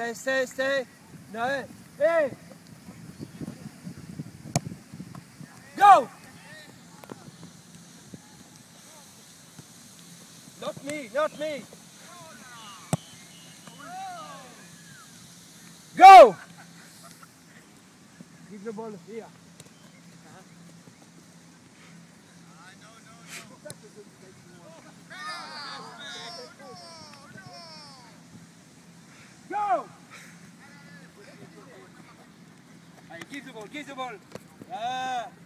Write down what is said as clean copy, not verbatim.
stay. No, hey. Go! Not me. Go! Give the ball here. Go! Give the ball.